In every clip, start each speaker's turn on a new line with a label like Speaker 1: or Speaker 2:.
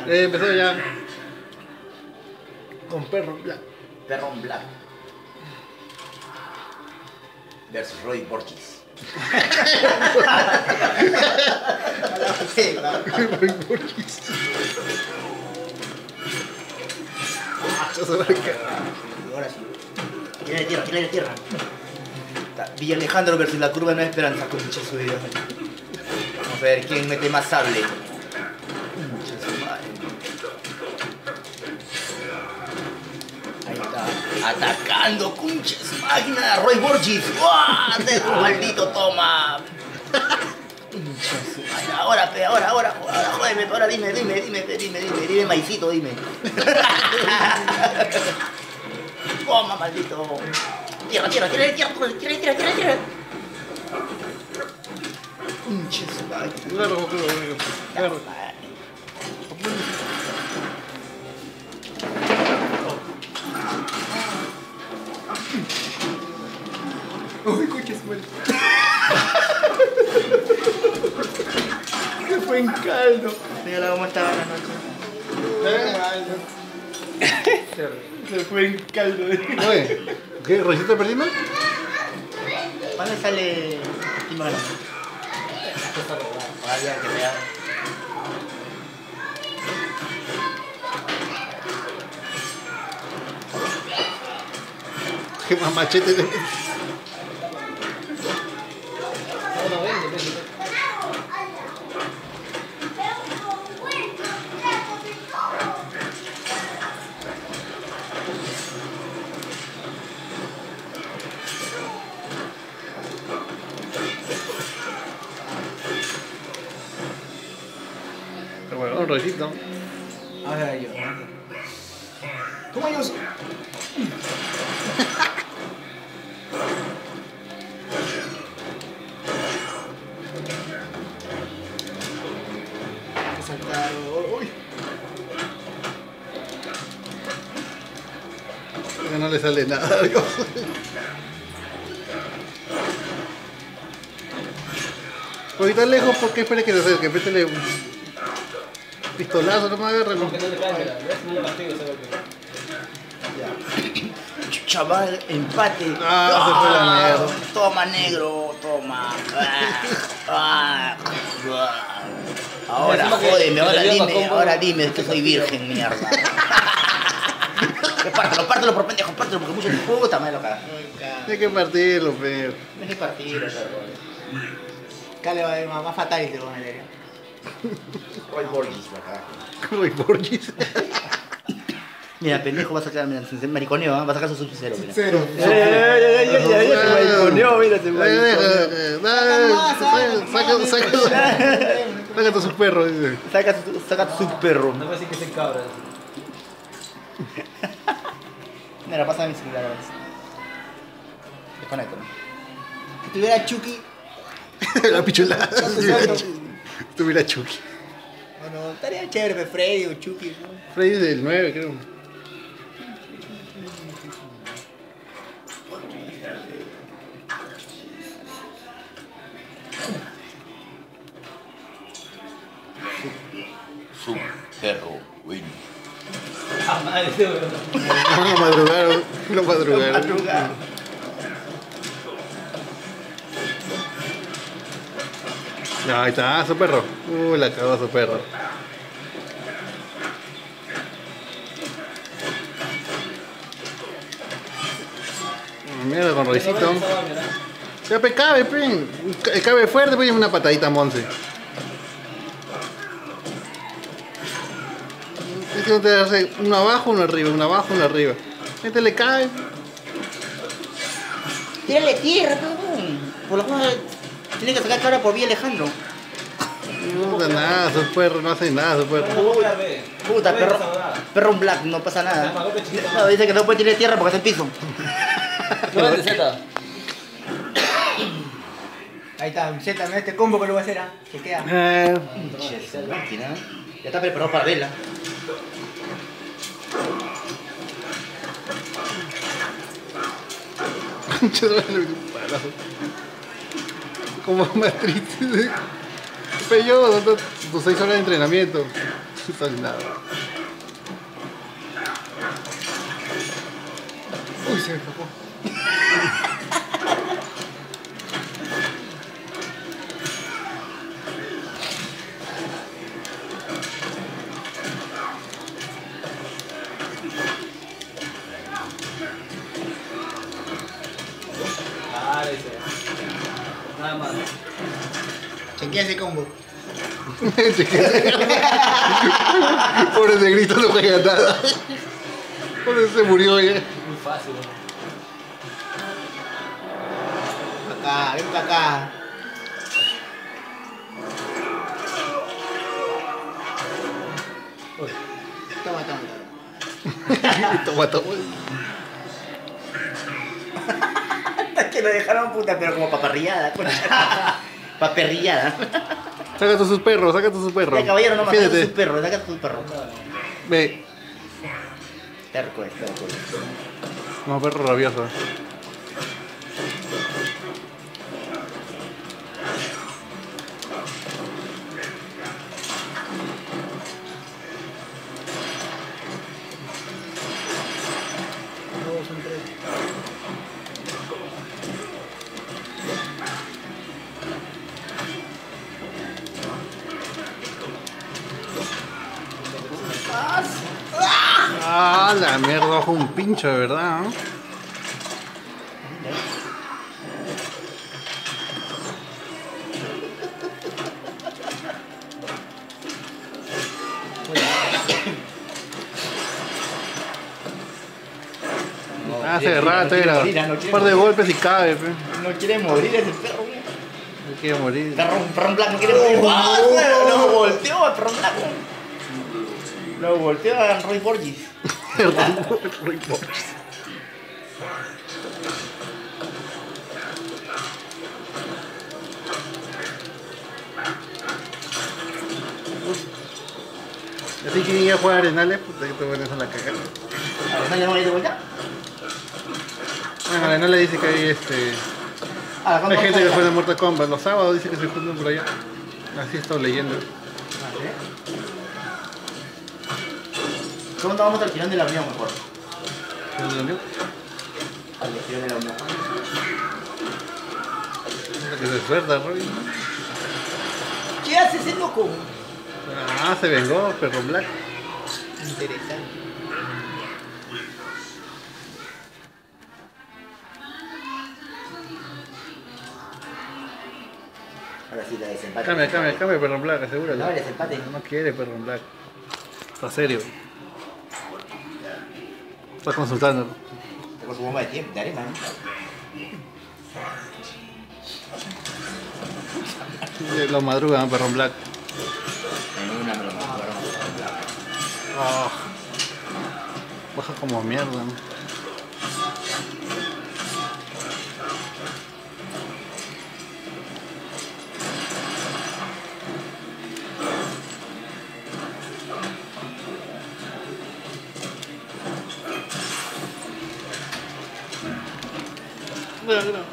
Speaker 1: Empezó ya. Con Perron Black.
Speaker 2: Perron Black. Versus Roy Borges.
Speaker 1: Roy Borges.
Speaker 2: Ahora sí. Tiene tierra. Villa Alejandro versus la curva de Nueva Esperanza. Concha su vida. Vamos a ver quién mete más sable. Concha su madre. Ahí está. Atacando, concha su máquina. Roy Borges. ¡Uah! Maldito toma. Concha su madre. Ahora, jódeme, ahora dime, maicito, dime. Toma, maldito. Tierra. Concha su madre.
Speaker 1: Claro.
Speaker 2: Uy, concha su madre. Se fue en caldo. Mira cómo estaba la noche. Se fue en caldo.
Speaker 1: Oye, ¿qué? ¿Rosita perdimos?
Speaker 2: ¿Cuándo sale Timón? Todavía que vea.
Speaker 1: ¿Qué más machete? Pero bueno, un rollito.
Speaker 2: Ahora yo. ¿Cómo yo? Uy.
Speaker 1: Que no le sale nada. Porque está lejos, ¿por qué esperes que se acerque? Métele un pistolazo, no me agarre.
Speaker 3: Porque no le cambia, ¿ves? No le castigo ese golpe.
Speaker 2: Chaval, empate.
Speaker 1: Se fue la mierda.
Speaker 2: Toma, negro, toma. Ahora, jódeme, ahora dime que soy virgen, mierda. Pártelo por pendejo, pártelo porque mucho puta madre lo caga.
Speaker 1: Hay que partirlo, pero.
Speaker 2: Hay que partirlo, acá le va a ir más fatal que con el Roy Borges, la cagaste.
Speaker 1: Roy Borges.
Speaker 2: Mira, pendejo va a sacar, mira, sin mariconeo, va a sacar su sub-0, mira.
Speaker 4: Cero.
Speaker 2: Se mariconeó, mira, se mariconeó.
Speaker 1: Saca tu su perro, dice.
Speaker 2: Saca tu perro.
Speaker 3: No me decir que se cabra.
Speaker 2: Mira, pasa mi celular ahora. Desconecto. Si tuviera Chucky.
Speaker 1: La pichula. Tuviera Chucky.
Speaker 2: Bueno, estaría chévere, Freddy o Chucky, ¿no?
Speaker 1: Freddy es del 9, creo.
Speaker 2: Su perro, win.
Speaker 3: Ah, madre, ese weón.
Speaker 1: Lo madrugaron. No, ahí está, su perro. La cagó su perro. Mierda con Roycito. Ya pe, cabe, pe. Cabe fuerte, pues una patadita a Monse. Es que no te hace uno abajo, uno arriba, uno abajo, uno arriba. Este le cae.
Speaker 2: Tírale tierra, perdón. Por lo menos tiene que sacar cara por Villa Alejandro.
Speaker 1: No da nada, su perro no hace nada, su perro.
Speaker 2: Puta, perro un black, no pasa nada. No, dice que no puede tirar tierra porque está en piso.
Speaker 3: No es de Z.
Speaker 4: Ahí está, un Z, mira este combo que lo voy a hacer, que queda.
Speaker 2: Máquina. Ya está preparado para verla.
Speaker 1: Como más triste. Pero yo, tus 6 horas de entrenamiento. Soldado.
Speaker 4: Uy, se me escapó.
Speaker 3: Ah, dice. Nada más.
Speaker 4: Chequea ese combo.
Speaker 1: Pobre negrito, no juega nada. Pobre se murió ya.
Speaker 3: Muy fácil.
Speaker 4: Acá, ven para acá.
Speaker 3: Uy.
Speaker 4: Toma, toma, toma.
Speaker 1: Toma, toma.
Speaker 2: Es que lo dejaron puta, pero como paparrillada. Paperrillada.
Speaker 1: Saca sus perros, saca sus perros.
Speaker 2: El caballero no mata a
Speaker 1: Fíjate.
Speaker 2: sus perros, saca a sus perros.
Speaker 1: Ve.
Speaker 2: Terco es, terco es.
Speaker 1: No, perro rabioso.
Speaker 4: No, son tres.
Speaker 1: Ah, la mierda, bajo un pincho, de verdad, ¿no? Hace rato era. Un par de golpes y cabe, pe.
Speaker 2: No quiere morir ese perro, güey.
Speaker 1: No quiere morir.
Speaker 2: Perrón black no quiere morir. ¡Ah! Lo volteó a perrón black. Lo volteó a Roy Borges.
Speaker 1: Así que iba a jugar Arenales, puta que te pones a la cagada.
Speaker 2: ¿No le vamos a ir de vuelta?
Speaker 1: Bueno, Arenales dice que hay
Speaker 2: Ah,
Speaker 1: hay gente que juega en Mortal Kombat. Los sábados dice que se juntan por allá. Así he estado leyendo.
Speaker 2: ¿Cómo vamos al tirón de la unión mejor?
Speaker 1: ¿Quién lo envió?
Speaker 2: Al tirón de la unión.
Speaker 1: Que se suelta, Roy.
Speaker 2: ¿Qué hace ese loco?
Speaker 1: Ah, se vengó, perro black.
Speaker 4: Interesante.
Speaker 2: Ahora sí, la desempate.
Speaker 1: Cambia, perro black, asegúralo.
Speaker 2: No, el desempate.
Speaker 1: No quiere, perro black. Está serio. Está consultando.
Speaker 2: Con su bomba de tiempo, de arena, ¿no?
Speaker 1: Lo madrugan, perro black.
Speaker 2: En una me lo mataron.
Speaker 1: Oh. Baja como mierda, ¿no? No.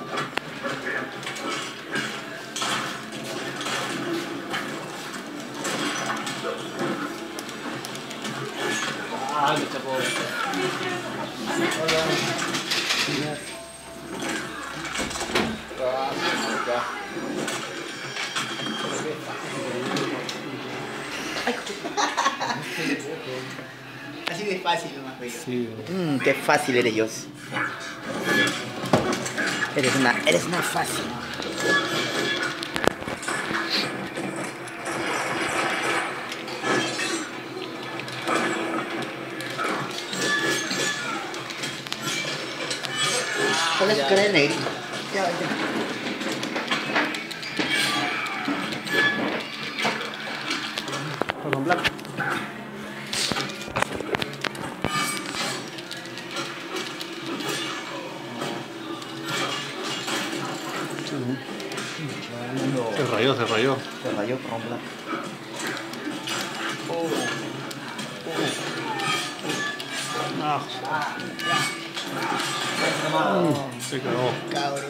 Speaker 3: Ah, me chapó.
Speaker 4: Así de fácil nomás, güey.
Speaker 1: Sí,
Speaker 2: Qué fácil eres, Dios. Eres una fácil. ¿Cuál es su cara de negrito?
Speaker 4: Ya, ya.
Speaker 1: perro black. Se rayó.
Speaker 2: Se rayó con black.
Speaker 1: Se cagó.
Speaker 4: Cabrón.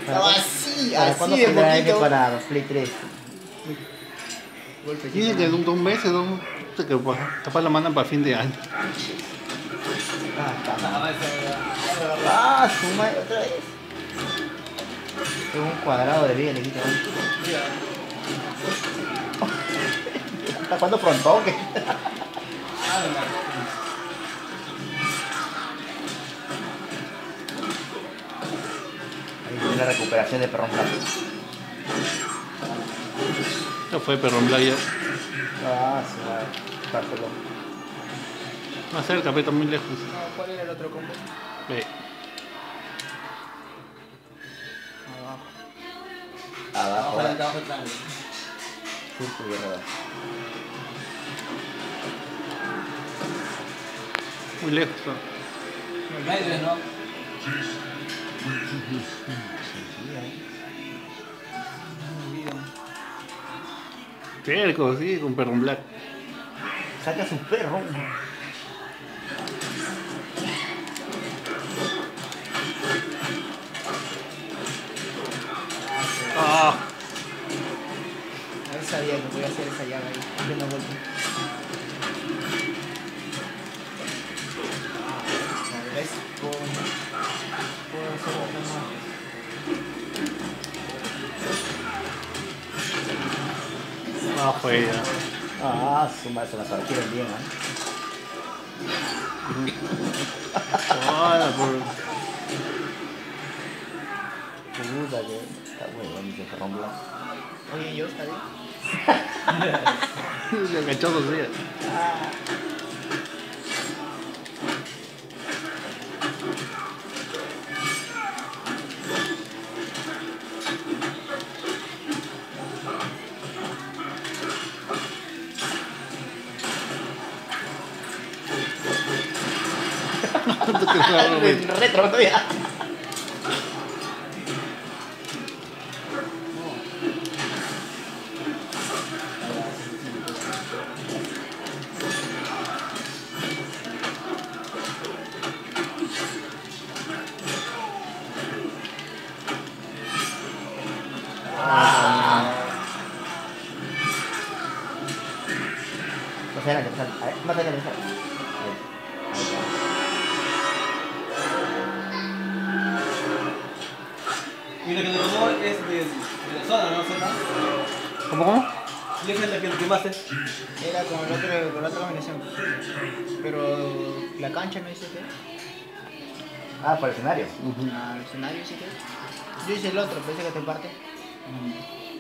Speaker 2: Estaba así,
Speaker 4: ¿Para
Speaker 2: así
Speaker 4: cuándo
Speaker 2: de
Speaker 4: saldrá ese
Speaker 2: poquito.
Speaker 4: para Play 3?
Speaker 1: Dicen que en 2 meses, ¿no? Sé que pues, capaz la mandan para fin de año.
Speaker 4: Ah, su madre, otra vez. Es un cuadrado de vida, le quito. ¿Hasta cuándo frontó? ¿Qué?
Speaker 2: Ahí viene la recuperación de perrón blanco.
Speaker 1: Ya fue Perrón Black ya.
Speaker 4: Ah, su madre. Pártelo.
Speaker 1: Más cerca, pero muy lejos.
Speaker 4: ¿Cuál era el otro combo?
Speaker 1: Ve.
Speaker 4: Abajo.
Speaker 2: Abajo,
Speaker 3: Ojalá que abajo está.
Speaker 2: círculo y rueda.
Speaker 1: Muy lejos, ¿no?
Speaker 3: El medio, ¿no?
Speaker 1: Cerco, sí, con Perrón Black.
Speaker 2: Saca a su perro.
Speaker 1: Ah,
Speaker 4: A ver, sabía que podía hacer esa llave ahí. Abriendo golpe. ¿Ves? Puedo hacer otra más.
Speaker 1: fue ya.
Speaker 2: Ah, su madre, se la partieron bien, ¿eh?
Speaker 1: Hola, por...
Speaker 2: Puta que está muy bueno ese perrón blanco.
Speaker 4: Oye, yo, ¿está bien?
Speaker 1: Se agachó 2 días.
Speaker 2: Retro todavía. A ver, más adelante.
Speaker 3: Y lo que te tomó es de la zona, ¿no? ¿Zona?
Speaker 1: ¿Cómo?
Speaker 3: Y esa es la que lo quemaste.
Speaker 4: Era con la otra combinación. Pero la cancha no hice qué.
Speaker 2: Ah, para el escenario.
Speaker 4: Al escenario sí que. Yo hice el otro, parece que te parte.